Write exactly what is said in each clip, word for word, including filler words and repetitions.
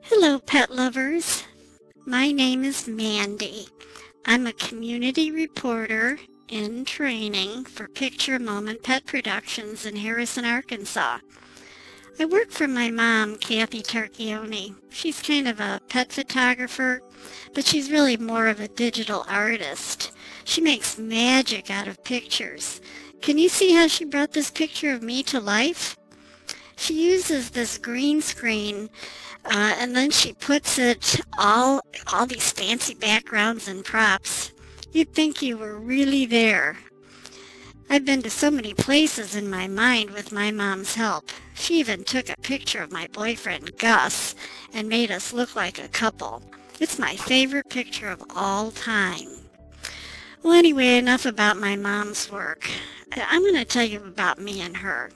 Hello, pet lovers. My name is Mandy. I'm a community reporter in training for Picture a Moment Pet Productions in Harrison, Arkansas. I work for my mom, Kathy Tarchioni. She's kind of a pet photographer, but she's really more of a digital artist. She makes magic out of pictures. Can you see how she brought this picture of me to life? She uses this green screen Uh, and then she puts it all, all these fancy backgrounds and props. You'd think you were really there. I've been to so many places in my mind with my mom's help. She even took a picture of my boyfriend, Gus, and made us look like a couple. It's my favorite picture of all time. Well, anyway, enough about my mom's work. I'm going to tell you about me and her.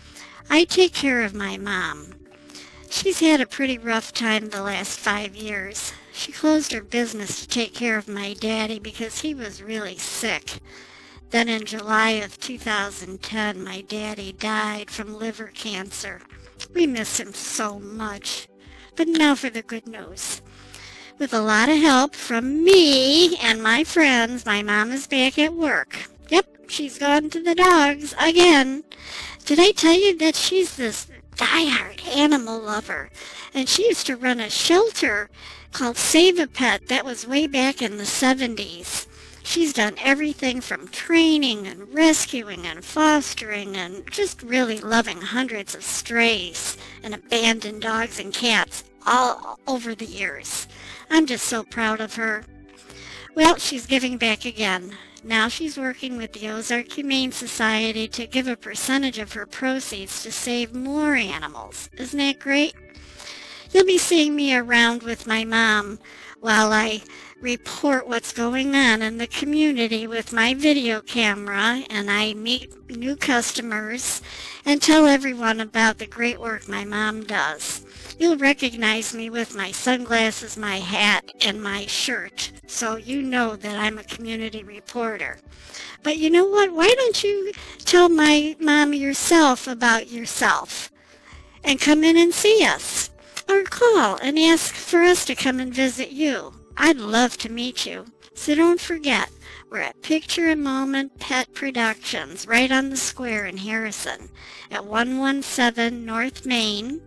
I take care of my mom. She's had a pretty rough time the last five years. She closed her business to take care of my daddy because he was really sick. Then in July of two thousand ten, my daddy died from liver cancer. We miss him so much. But now for the good news. With a lot of help from me and my friends, my mom is back at work. Yep, she's gone to the dogs again. Did I tell you that she's this diehard animal lover? And she used to run a shelter called Save a Pet. That was way back in the seventies. She's done everything from training and rescuing and fostering and just really loving hundreds of strays and abandoned dogs and cats all over the years. I'm just so proud of her. Well, she's giving back again. Now she's working with the Ozark Humane Society to give a percentage of her proceeds to save more animals. Isn't that great? You'll be seeing me around with my mom while I report what's going on in the community with my video camera, and I meet new customers and tell everyone about the great work my mom does. You'll recognize me with my sunglasses, my hat, and my shirt, so you know that I'm a community reporter. But you know what? Why don't you tell my mom yourself about yourself and come in and see us? Or call and ask for us to come and visit you. I'd love to meet you. So don't forget, we're at Picture a Moment Pet Productions, right on the square in Harrison, at one one seven North Main,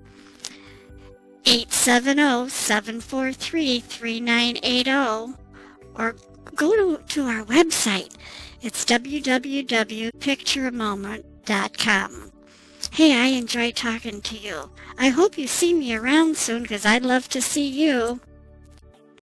eight seven zero, seven four three, three nine eight zero, or go to, to our website. It's w w w dot picture a moment dot com. Hey, I enjoyed talking to you. I hope you see me around soon because I'd love to see you.